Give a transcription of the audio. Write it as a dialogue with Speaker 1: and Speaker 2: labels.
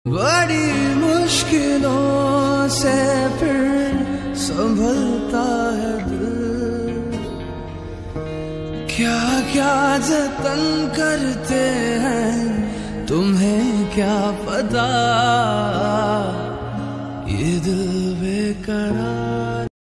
Speaker 1: बड़ी मुश्किलों से फिर संभलता है दिल, क्या क्या जतन करते हैं तुम्हें क्या पता, ये दिल